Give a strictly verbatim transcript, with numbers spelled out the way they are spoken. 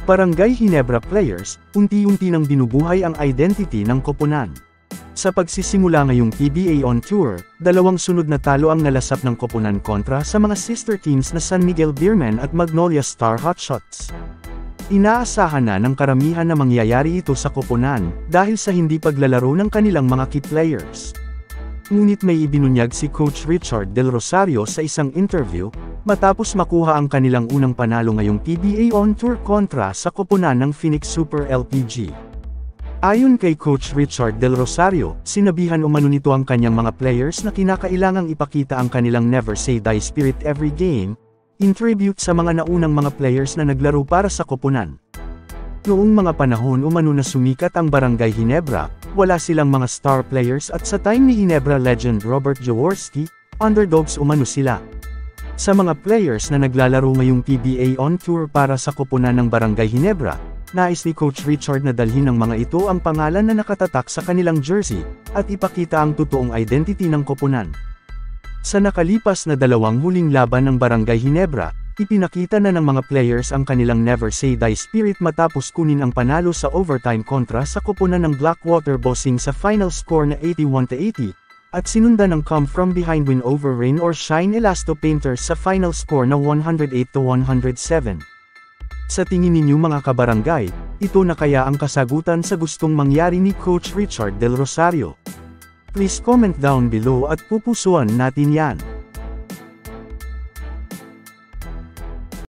Barangay Ginebra players, unti-unti nang binubuhay ang identity ng koponan. Sa pagsisimula ngayong P B A on Tour, dalawang sunod na talo ang nalasap ng koponan kontra sa mga sister teams na San Miguel Beermen at Magnolia Star Hotshots. Inaasahan na ng karamihan na mangyayari ito sa koponan, dahil sa hindi paglalaro ng kanilang mga key players. Ngunit may ibinunyag si Coach Richard Del Rosario sa isang interview, matapos makuha ang kanilang unang panalo ngayong P B A on Tour kontra sa koponan ng Phoenix Super L P G. Ayon kay Coach Richard Del Rosario, sinabihan umano nito ang kanyang mga players na kinakailangang ipakita ang kanilang never say die spirit every game, in tribute sa mga naunang mga players na naglaro para sa koponan. Noong mga panahon umano na sumikat ang Barangay Ginebra, wala silang mga star players at sa time ni Ginebra legend Robert Jaworski, underdogs umano sila. Sa mga players na naglalaro ngayong P B A on Tour para sa koponan ng Barangay Ginebra, nais ni Coach Richard na dalhin ng mga ito ang pangalan na nakatatak sa kanilang jersey, at ipakita ang totoong identity ng koponan. Sa nakalipas na dalawang huling laban ng Barangay Ginebra, ipinakita na ng mga players ang kanilang never say die spirit matapos kunin ang panalo sa overtime kontra sa koponan ng Blackwater Bossing sa final score na eighty-one to eighty, at sinundan ng come from behind win over rain or shine Elasto Painters sa final score na one oh eight to one oh seven. Sa tingin ninyo mga kabarangay, ito na kaya ang kasagutan sa gustong mangyari ni Coach Richard Del Rosario? Please comment down below at pupusuan natin yan.